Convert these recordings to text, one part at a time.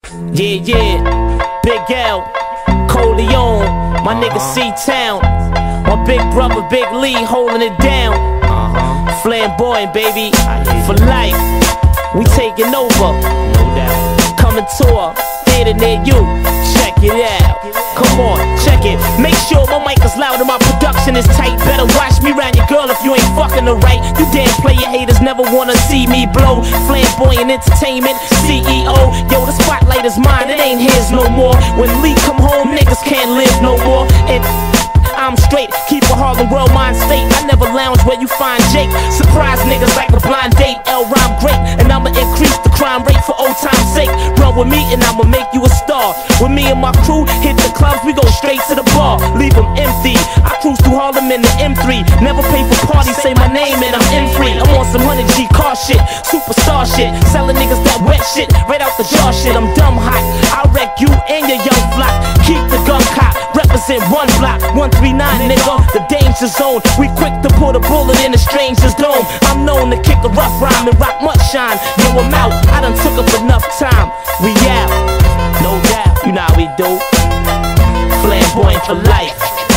Yeah, yeah, Big L, Coleon, my nigga C-Town, my big brother Big Lee holding it down. Flamboyant, baby, for life. We taking over, no doubt. Coming tour, theater near you. Check it out. Come on, check it. Make sure my mic is loud and my production is tight. Better watch me round your girl if you ain't fucking her right. You damn player haters never wanna see me blow. Flamboyant Entertainment, CEO. Yo, the spotlight is mine, it ain't his no more. When Lee come home, niggas can't live no more. And I'm straight, keep a Harlem World mind state. I never lounge where you find Jake. Surprise niggas like a blind date. L rhyme great, and I'ma increase the crime rate for old time's sake. Run with me and I'ma make you a star. With me and my crew, hit the clubs, we go straight to the bar. Leave them empty, I cruise through Harlem in the M3. Never pay for parties, say my name and I'm in free. I'm on some 100G car shit, superstar shit. Selling niggas that wet shit, right out the jar shit. I'm dumb hot, I'll wreck you and your young flock. Keep the gun cop, represent one block, 139 nigga, the danger zone. We quick to put a bullet in a stranger's dome. I'm known to kick a rough rhyme and rock much shine. Yo, I'm out, I done took up enough time. We out, no doubt, you know how we do. Flamboyant for life.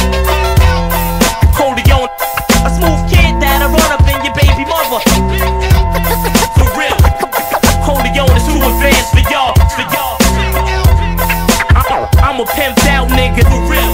Coleon, a smooth kid that'll run up in your baby mother. For real, Coleon is too advanced for y'all, for y'all. I'm a pimped out nigga, for real.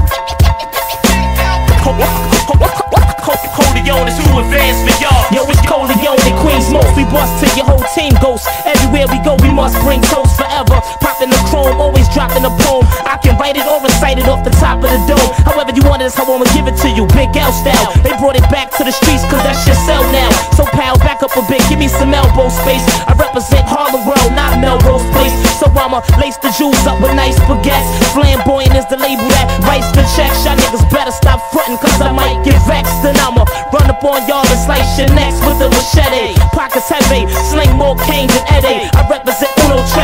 Coleon is too advanced for y'all. Yo, it's Coleon and Queens Most. We bust till your whole team goes. Everywhere we go, we must bring toast forever. Popping the chrome, always dropping a poem. I can write it or recite it off the top of the dome. However you want it, that's how I'ma give it to you. Big L style. They brought it back to the streets, cause that's your cell now. So pal, back up a bit, give me some elbow space. I represent Harlem World, not Melrose Place. So I'ma lace the jewels up with nice baguettes. Flamboyant is the label that writes the checks. Y'all niggas better stop frontin', cause I might get vexed. Then I'ma run up on y'all and slice your necks with a machete. Pockets heavy, sling more cane than Eddie. I represent Uno